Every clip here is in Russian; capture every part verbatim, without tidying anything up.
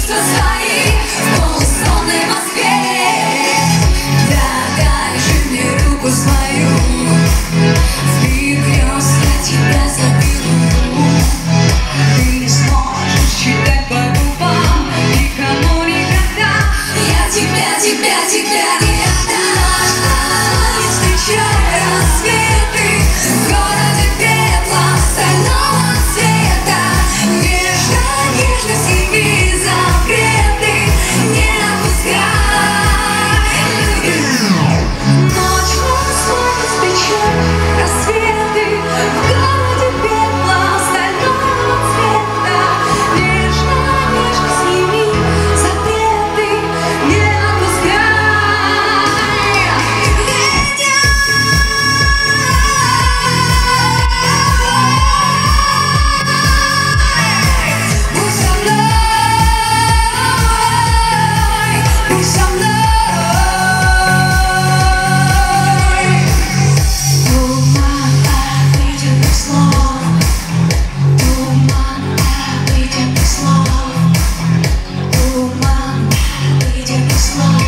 чувства свои в полусонной Москве. Дорогая, жми мне руку свою, сбив грез, я тебя заберу. Ты не сможешь читать по губам никому никогда. Я тебя, тебя, тебя не отдам. Не встречай рассветы в городе пепла стального цвета. Нежно, нежно сними запреты, не отпускай. Ночью снова встречай рассветы в городе пепла стального цвета. Нежно, нежно сними запреты, не отпускай. Будь со мной, будь со мной. Туман обыденных слов, туман обыденных слов, туман обыденных слов.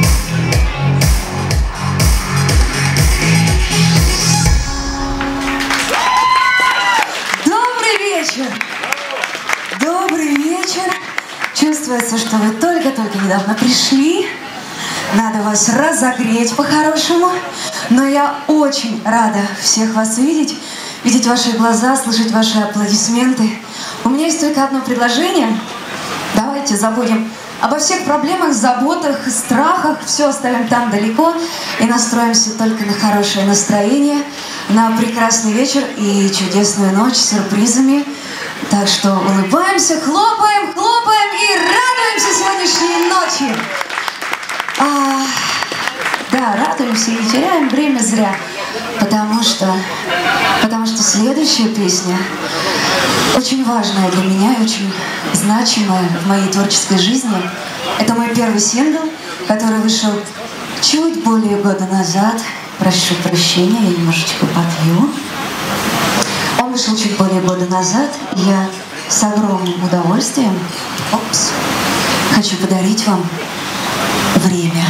Добрый вечер! Добрый вечер! Чувствуется, что вы только-только недавно пришли. Надо вас разогреть по-хорошему. Но я очень рада всех вас видеть, видеть ваши глаза, слышать ваши аплодисменты. У меня есть только одно предложение. Давайте забудем обо всех проблемах, заботах, страхах. Все оставим там далеко и настроимся только на хорошее настроение, на прекрасный вечер и чудесную ночь с сюрпризами. Так что улыбаемся, хлопаем, хлопаем и радуемся сегодняшней ночи. А, да, радуемся и не теряем время зря, потому что, потому что следующая песня очень важная для меня и очень значимая в моей творческой жизни. Это мой первый сингл, который вышел чуть более года назад. Прошу прощения, я немножечко попью. Он вышел чуть более года назад, и я с огромным удовольствием опс, хочу подарить вам время.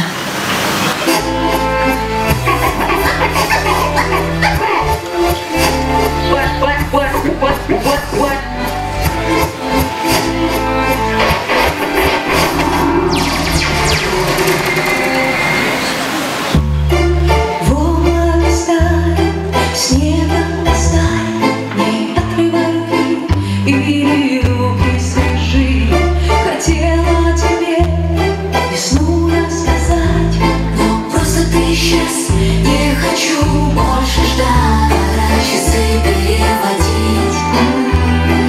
Больше ждать, пора часы переводить.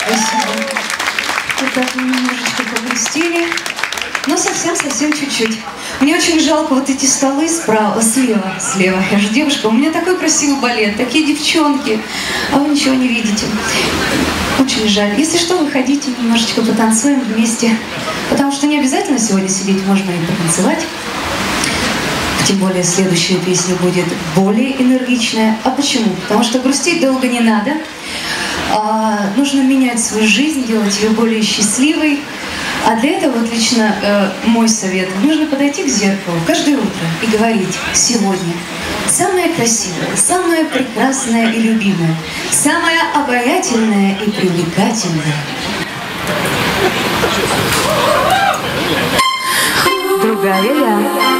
Спасибо. Вот так мы немножечко погрустили. Но совсем-совсем чуть-чуть. Мне очень жалко вот эти столы справа, слева, слева. Я же девушка, у меня такой красивый балет, такие девчонки, а вы ничего не видите. Очень жаль. Если что, выходите, немножечко потанцуем вместе. Потому что не обязательно сегодня сидеть, можно и потанцевать. Тем более следующая песня будет более энергичная. А почему? Потому что грустить долго не надо. А, нужно менять свою жизнь, делать ее более счастливой. А для этого, вот лично э, мой совет, нужно подойти к зеркалу каждое утро и говорить: сегодня самое красивое, самое прекрасное и любимое, самое обаятельное и привлекательное. Другая я.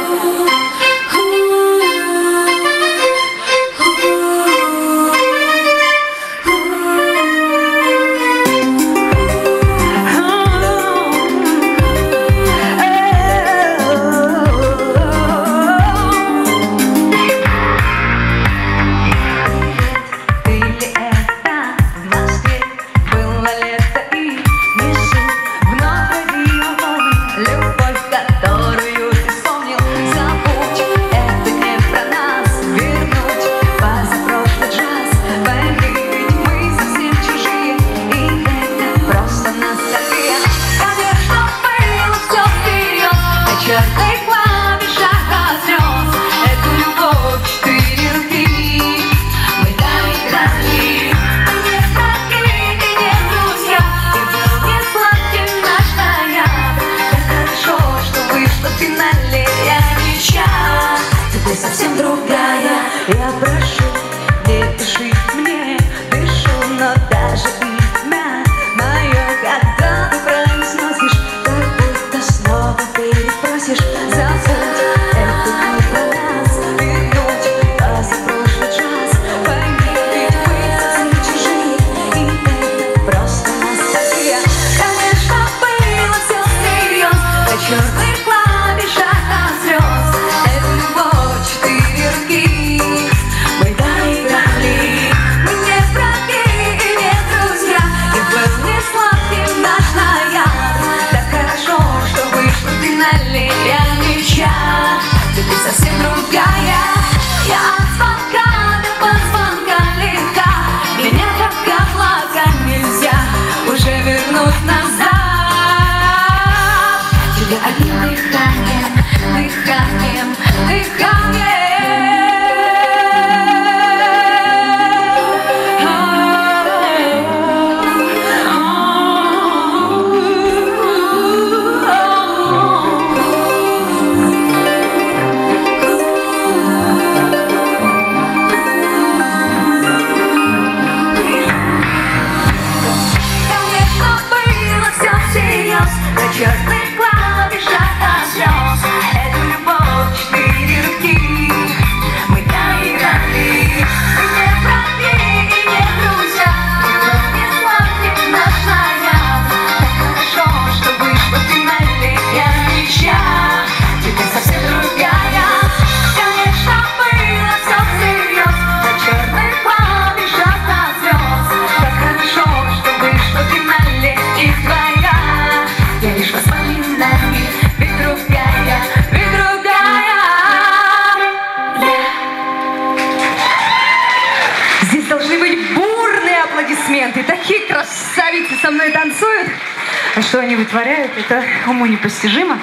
Такие красавицы со мной танцуют. А что они вытворяют, это уму непостижимо.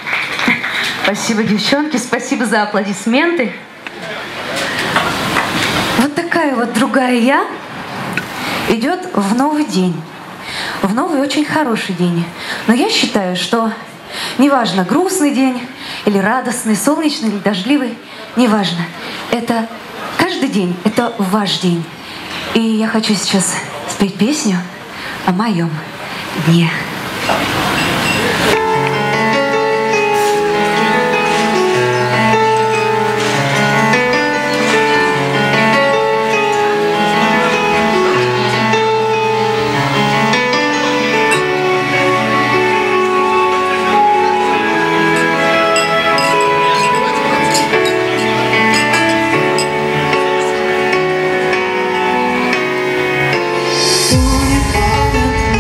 Спасибо, девчонки, спасибо за аплодисменты. Вот такая вот другая я идет в новый день. В новый очень хороший день. Но я считаю, что неважно, грустный день или радостный, солнечный или дождливый, неважно. Это каждый день, это ваш день. И я хочу сейчас спеть песню о моем дне. Уехала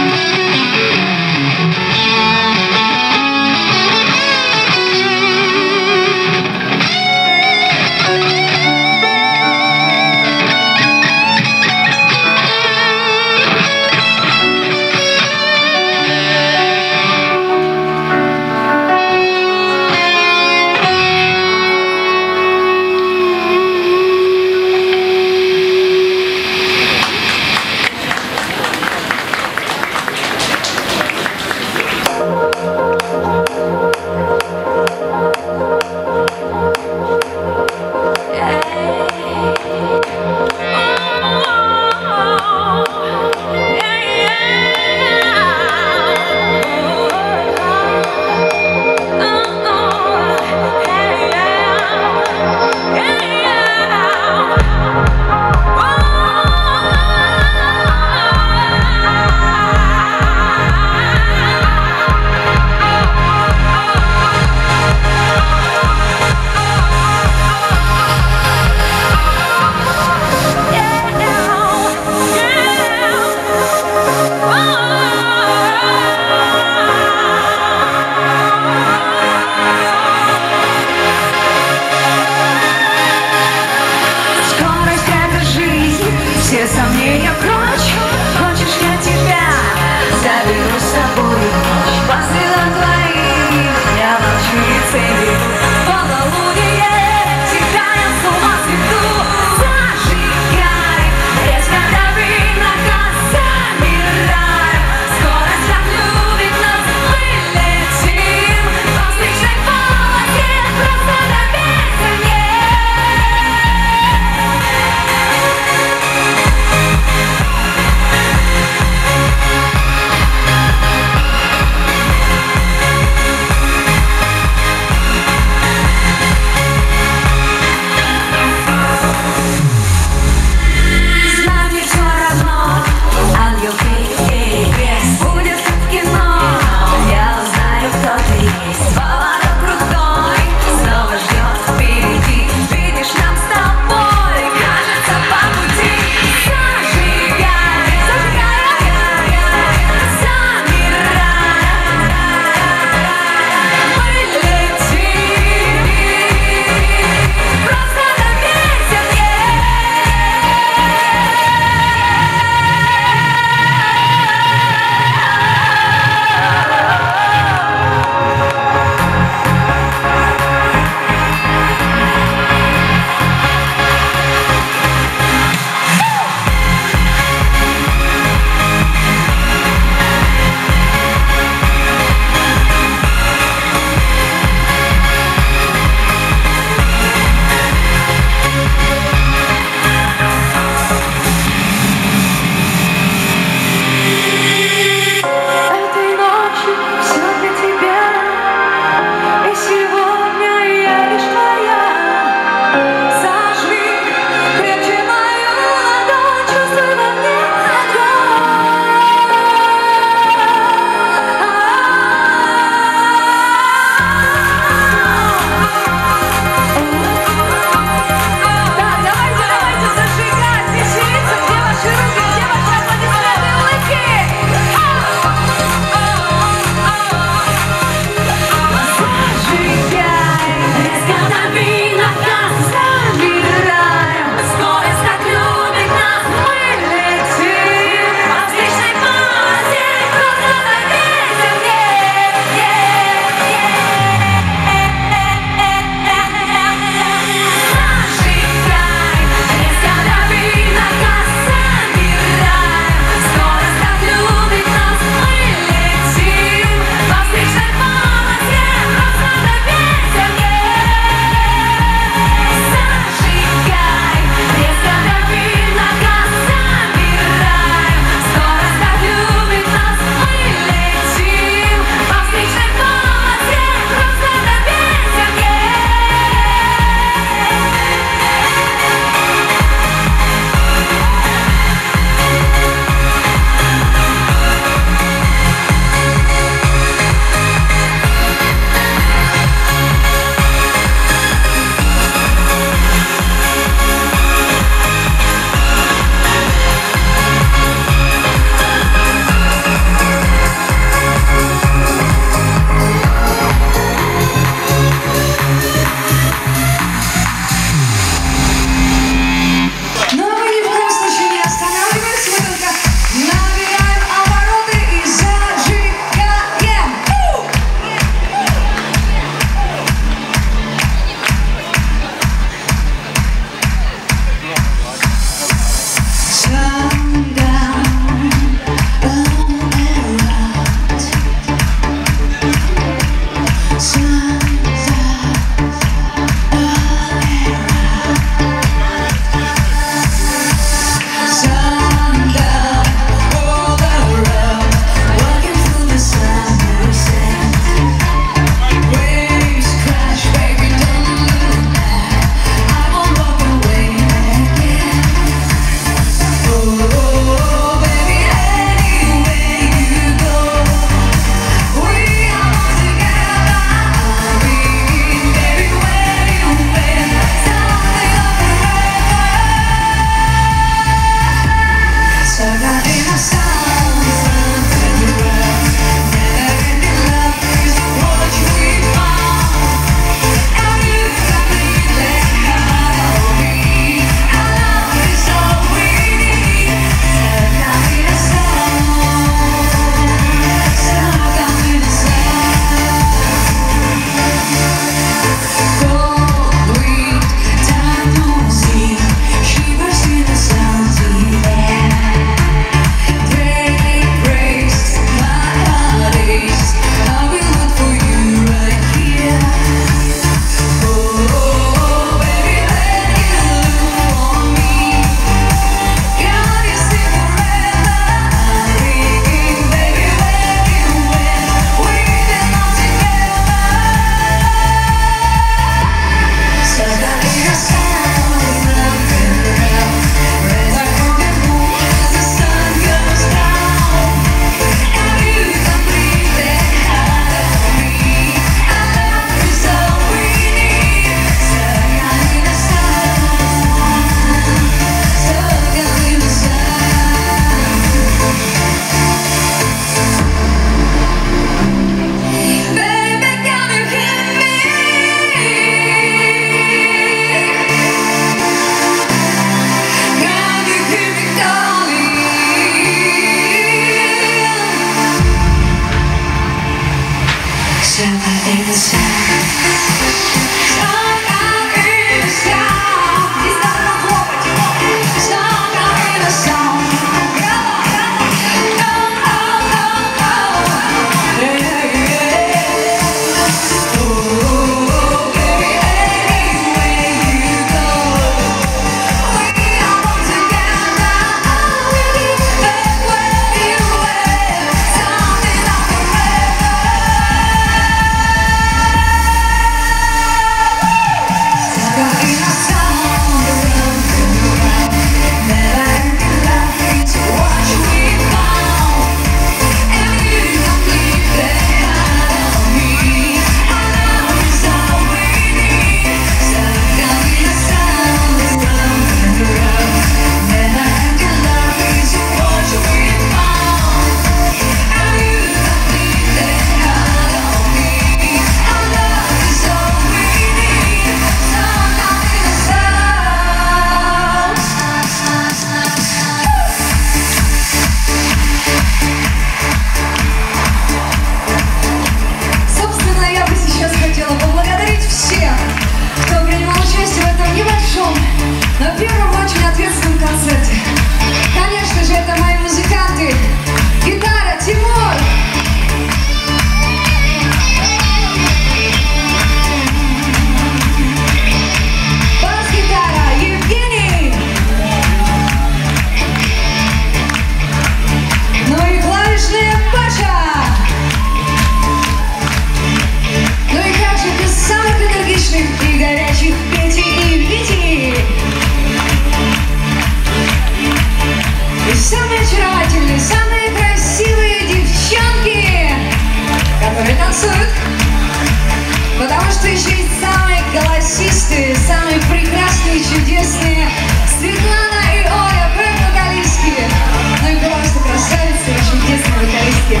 Потому что еще есть самые голосистые, самые прекрасные, чудесные Светлана и Оля, бэк-вокалистки. Ну и просто красавицы и чудесные вокалистки.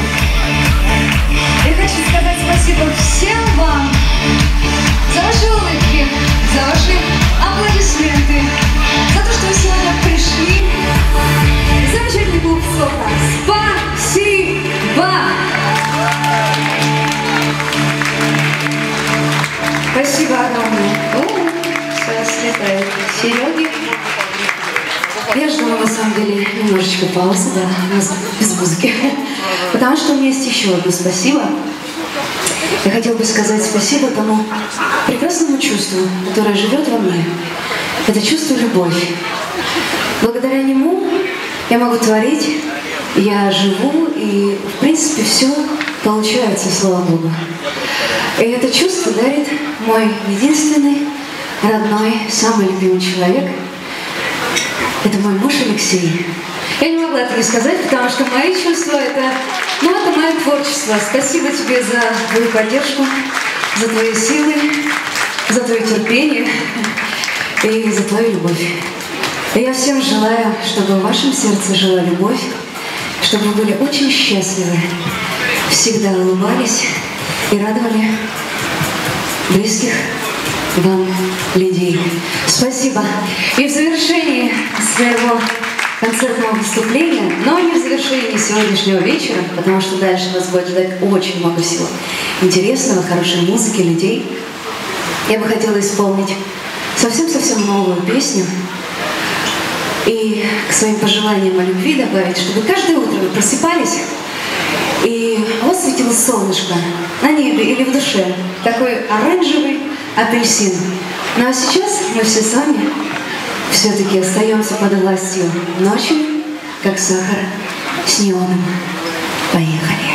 Я хочу сказать спасибо всем вам за ваши улыбки, за ваши аплодисменты, за то, что вы сегодня пришли. Замечательный клуб «Сока». Спасибо! Спасибо огромное. О, сейчас слетает Сереги. Я ждала, на самом деле, немножечко паузы, да, без музыки. Потому что у меня есть еще одно спасибо. Я хотела бы сказать спасибо тому прекрасному чувству, которое живет во мне. Это чувство любовь. Благодаря нему я могу творить, я живу, и, в принципе, все получается, слава Богу. И это чувство дарит мой единственный, родной, самый любимый человек. Это мой муж Алексей. Я не могла этого не сказать, потому что мои чувства — это, ну, это мое творчество. Спасибо тебе за твою поддержку, за твои силы, за твое терпение и за твою любовь. И я всем желаю, чтобы в вашем сердце жила любовь, чтобы вы были очень счастливы, всегда улыбались и радовали близких вам людей. Спасибо. И в завершении своего концертного выступления, но не в завершении сегодняшнего вечера, потому что дальше нас будет ждать очень много всего интересного, хорошей музыки, людей, я бы хотела исполнить совсем-совсем новую песню и к своим пожеланиям о любви добавить, чтобы каждое утро вы просыпались, и у вас светило солнышко на небе или в душе, такой оранжевый апельсин. Ну а сейчас мы все с вами все-таки остаемся под властью ночи, как сахар с неоном. Поехали!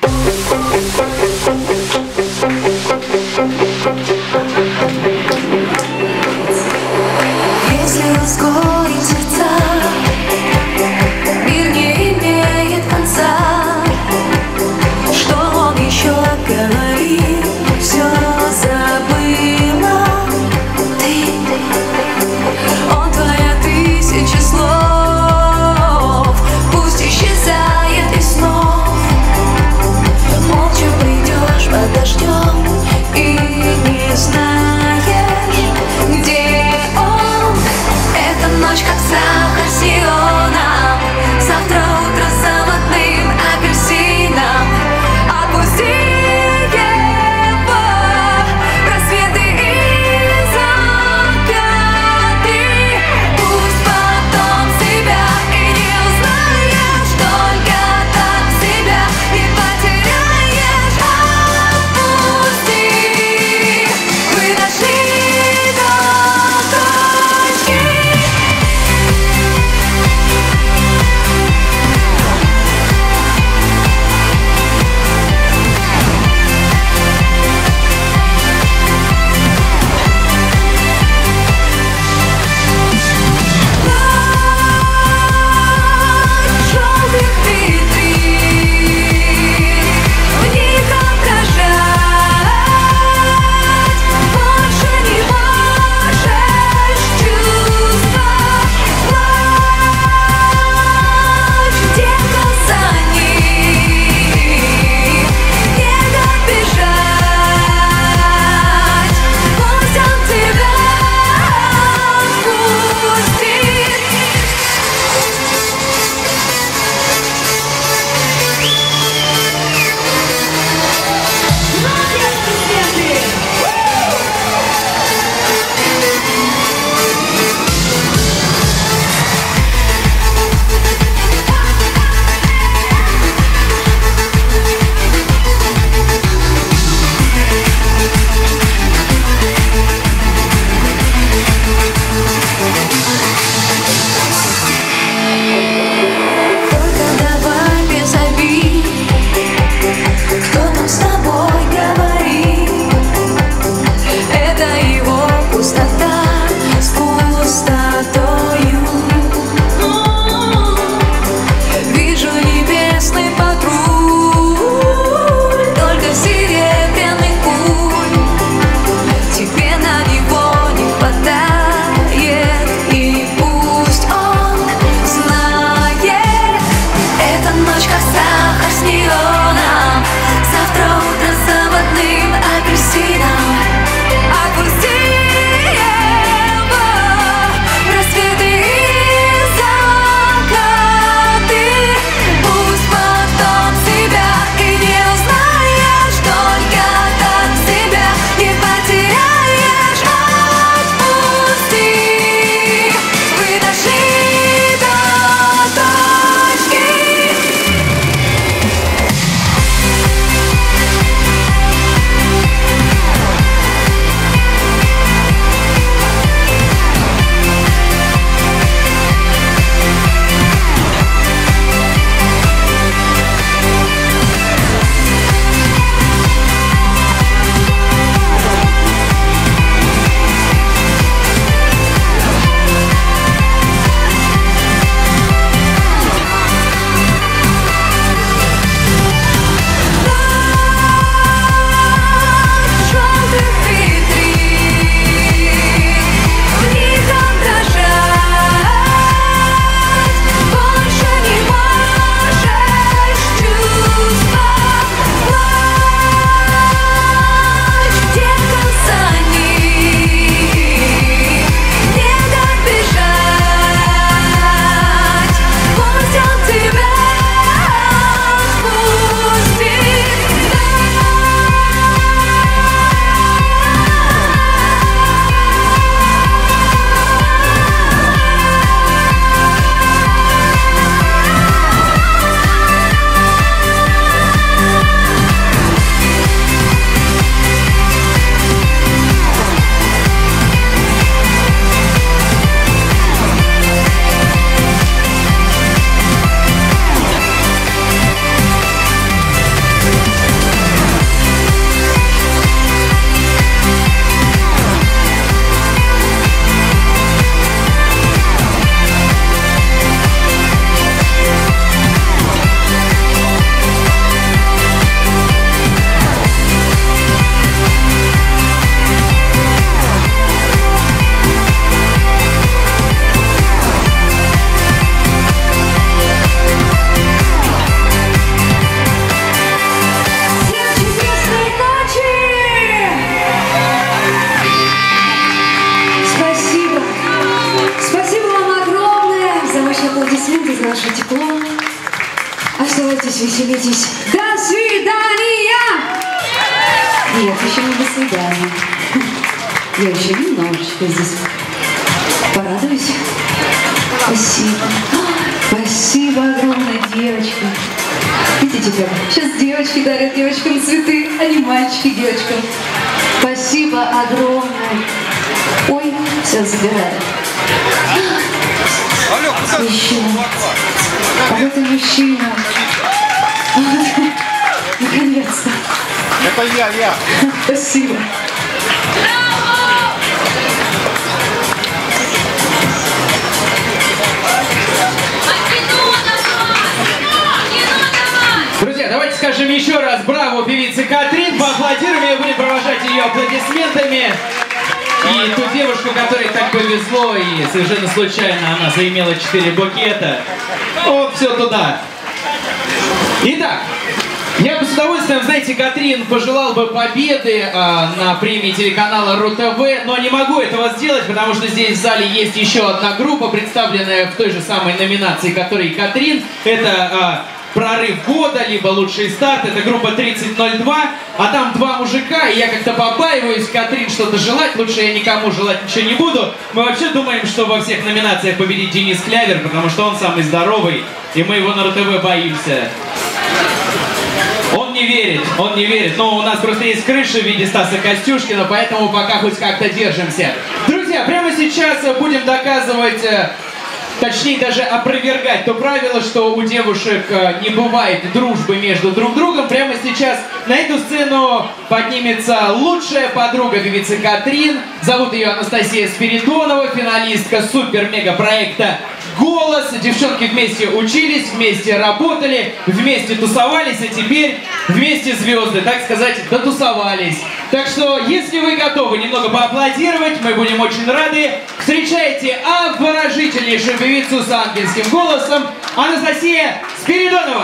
Если ускорить сердца, мир не имеет конца. Что он еще говорит, все забыла ты. Он твоя тысяча слов, пусть исчезает из снов. Молча придешь под дождем и не знаешь, где он. Эта ночь как сахар с неоном, завтра утро с заводным апельсином. Отпусти, он с тобой говорит. Это его пустота с пустотою. Вижу небесный патруль, только серебряный куль. Тебе на него не хватает, и пусть он знает. Эта ночь как сахар с неоном, завтра утро с заводным апельсином. Отпусти его в рассветы и закаты. Пусть потом себя и не узнаешь, только так себя не потеряешь. Отпусти, вы дошли до точки. Желтых витрин, в них отражать больше не можешь чувствовать. Где конца них не добежать. Пусть он тебя отпустит. Чудесной ночи! Спасибо. Спасибо вам огромное за ваши аплодисменты, за ваше тепло. Оставайтесь, веселитесь. До свидания! Нет, еще не до свидания. Я еще немножечко здесь порадуюсь. Спасибо. Спасибо огромное, девочки. Видите, как сейчас девочки дарят девочкам цветы, а не мальчики девочкам. Спасибо огромное. Ой, все, забираю. Мужчина. А вот и мужчина. Наконец-то. Это я, я. Спасибо. Друзья, давайте скажем еще раз браво певице Катрин, поаплодируем ее, будем провожать ее аплодисментами. И ту девушку, которой так повезло, и совершенно случайно она заимела четыре букета. Вот все туда. Итак, я бы с удовольствием, знаете, Катрин, пожелал бы победы э, на премии телеканала РУ-ТВ, но не могу этого сделать, потому что здесь в зале есть еще одна группа, представленная в той же самой номинации, которой и Катрин. Это э, «Прорыв года», либо «Лучший старт». Это группа тридцать ноль два, а там два мужика, и я как-то побаиваюсь Катрин что-то желать. Лучше я никому желать ничего не буду. Мы вообще думаем, что во всех номинациях победит Денис Клявер, потому что он самый здоровый, и мы его на РУ-ТВ боимся. Он не верит, он не верит. Но у нас просто есть крыша в виде Стаса Костюшкина, поэтому пока хоть как-то держимся. Друзья, прямо сейчас будем доказывать точнее даже опровергать то правило, что у девушек не бывает дружбы между друг другом. Прямо сейчас на эту сцену поднимется лучшая подруга певицы Катрин. Зовут ее Анастасия Спиридонова, финалистка супер-мега-проекта «Голос». Девчонки вместе учились, вместе работали, вместе тусовались, а теперь вместе звезды, так сказать, дотусовались. Так что, если вы готовы немного поаплодировать, мы будем очень рады. Встречайте обворожительнейшую певицу с ангельским голосом Анастасия Спиридонова.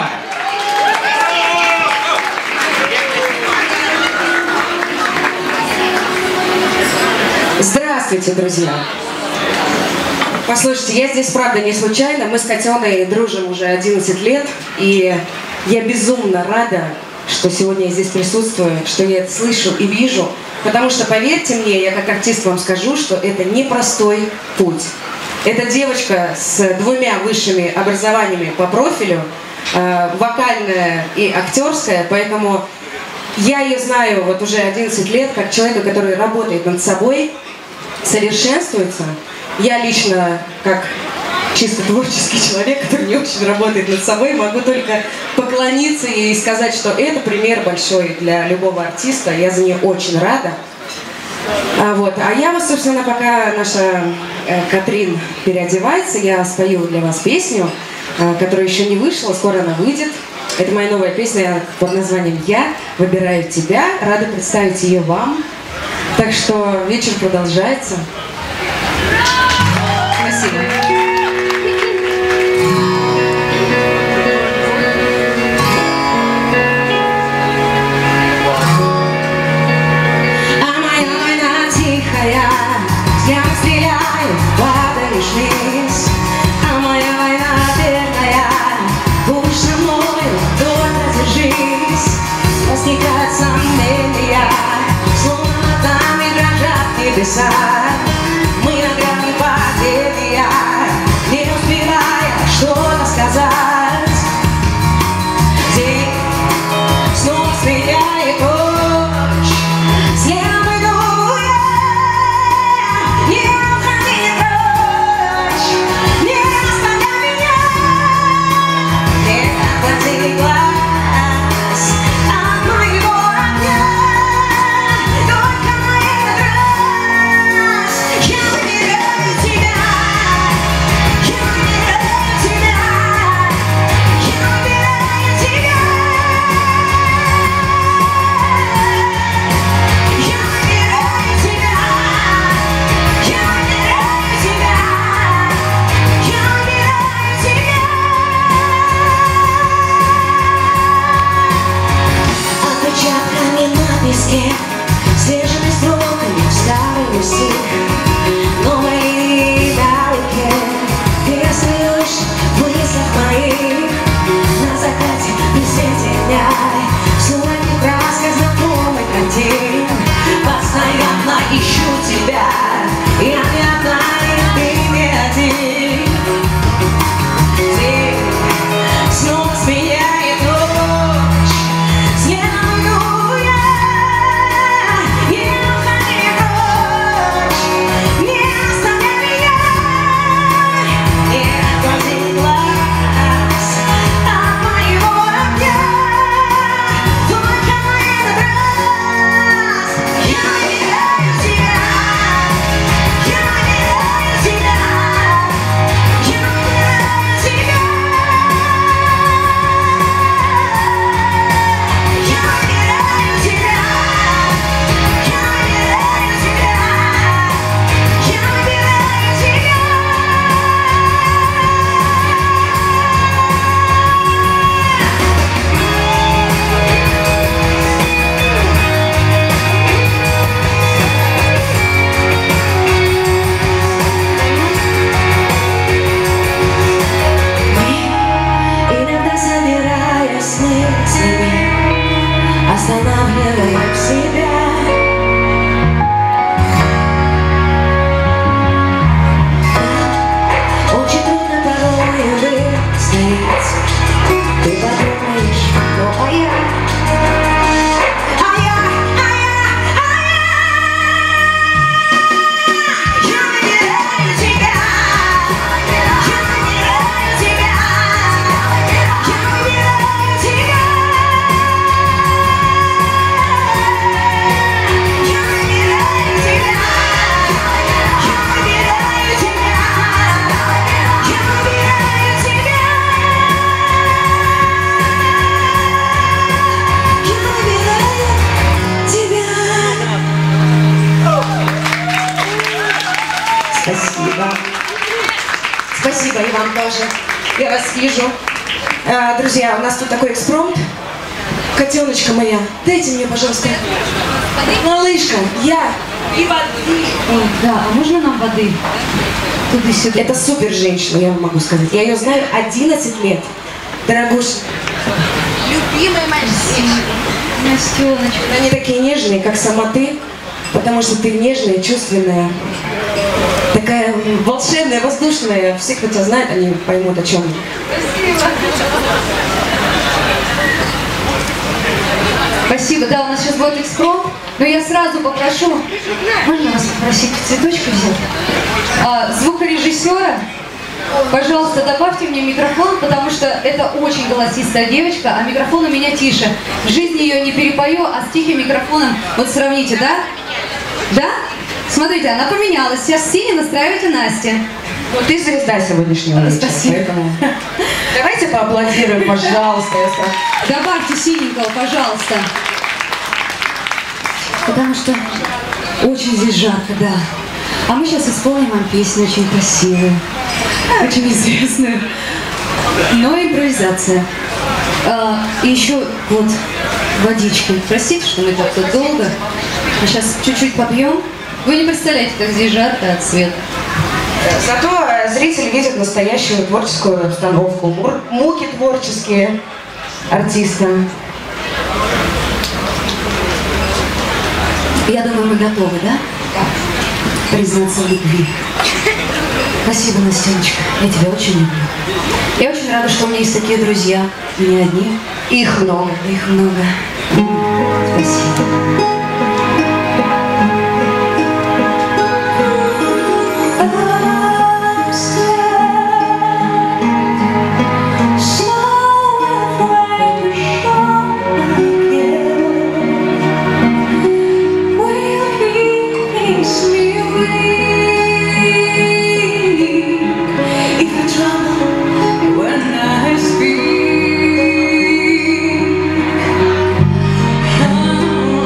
Здравствуйте, друзья! Послушайте, я здесь, правда, не случайно. Мы с Катеной дружим уже одиннадцать лет, и я безумно рада, что сегодня я здесь присутствую, что я это слышу и вижу, потому что, поверьте мне, я как артист вам скажу, что это непростой путь. Эта девочка с двумя высшими образованиями по профилю, э, вокальная и актерская, поэтому я ее знаю вот уже одиннадцать лет как человека, который работает над собой, совершенствуется. Я лично, как чисто творческий человек, который не очень работает над собой, могу только поклониться ей и сказать, что это пример большой для любого артиста. Я за нее очень рада. А, вот. а я вас, собственно, пока наша э, Катрин переодевается, я спою для вас песню, э, которая еще не вышла, скоро она выйдет. Это моя новая песня под названием «Я выбираю тебя». Рада представить ее вам. Так что вечер продолжается. Спасибо. А моя война тихая, я стреляю, падаешь вниз. А моя война верная, будешь со мною, только держись. Возникают сомнения, словно над нами дрожат небеса. Мы на грани падения, не успевая что-то сказать. День снова сменяет ночь, следом иду я, не уходи прочь, не оставляй меня, не отводи глаз от моего огня, только на этот раз я выбираю тебя, я выбираю тебя, я выбираю тебя, я выбираю тебя, я выбираю тебя, я выбираю тебя. Отпечатками на песке, свежими строками старый стих, но мои дороги ты остаешься в мыслях моих. На закате при свете дня снова не краска знакомый картин. Постоянно ищу тебя, я не одна, и ты не один. День снова сменяет ночь, следом иду я, Спасибо, и вам тоже. Я вас вижу. А, друзья, у нас тут такой экспромт. Котеночка моя, дайте мне, пожалуйста. Малышка, я и воды. Ой, да, а можно нам воды? Туда-сюда. Это супер женщина, я вам могу сказать. Я ее знаю одиннадцать лет. Дорогуша. Любимая мальчишка. Настеночка. Они такие нежные, как сама ты, потому что ты нежная, чувственная, такая волшебная, воздушная. Все, кто тебя знает, они поймут, о чем. Спасибо. Спасибо. Да, у нас сейчас будет экспромт, но я сразу попрошу, можно вас попросить цветочки взять? А, звукорежиссера, пожалуйста, добавьте мне микрофон, потому что это очень голосистая девочка, а микрофон у меня тише. В жизни ее не перепою, а с тихим микрофоном, вот сравните, да? Да? Смотрите, она поменялась. Сейчас синий настраивайте Насте. Ну, ты звезда сегодняшнего вечера. Спасибо. Поэтому... Давайте поаплодируем, пожалуйста. Добавьте синенького, пожалуйста. Потому что очень здесь жарко, да. А мы сейчас исполним вам песню очень красивую, очень известную. Но импровизация. А, и еще вот водички. Простите, что мы так тут долго. Мы сейчас чуть-чуть попьем. Вы не представляете, как здесь жарко от света. Зато зритель видит настоящую творческую обстановку, муки творческие артиста. Я думаю, мы готовы, да? Да. Признаться в любви. Спасибо, Настеночка. Я тебя очень люблю. Я очень рада, что у меня есть такие друзья. И не одни. Их много. Их много. Спасибо. Oh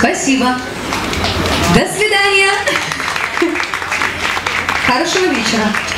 Спасибо. До свидания. Хорошего вечера.